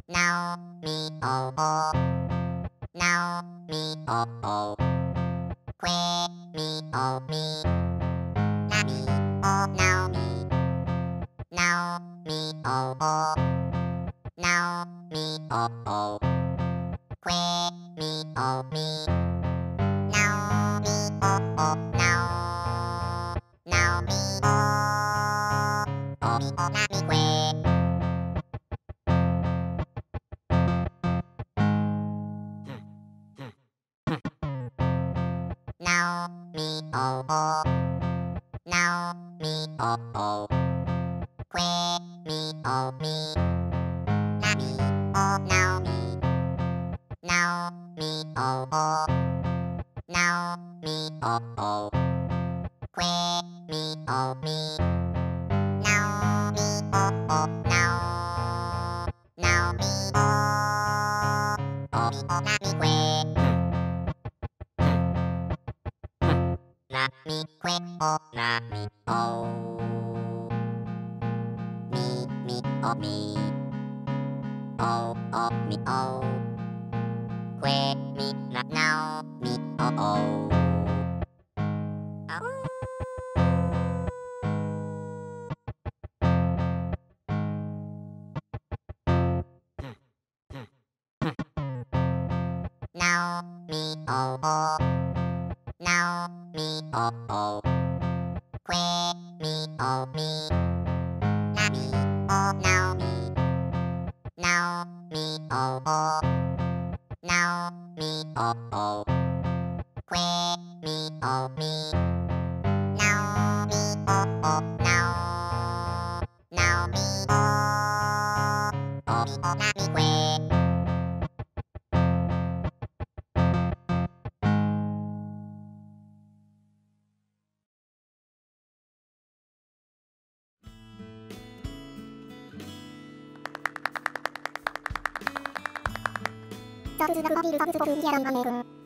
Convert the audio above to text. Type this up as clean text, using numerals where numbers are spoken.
Now me oh oh, now me oh oh, que me oh me, na me oh now me oh oh, now me oh oh, que me oh me, now me oh oh now me oh me oh na me que. Now me oh oh, now me oh oh, que me oh me, na me oh now me oh oh, now me oh oh, que me oh me, now me oh oh now me oh me oh na me que. Na mi que oh na mi oh mi oh mi oh mi oh que mi na now mi oh oh now mi oh oh now mi oh oh que mi oh mi na mi oh now mi oh oh now mi oh oh que mi oh mi now mi oh oh now mi oh mi oh na mi que. サブスナクバビルサブスボルンギャランバメルン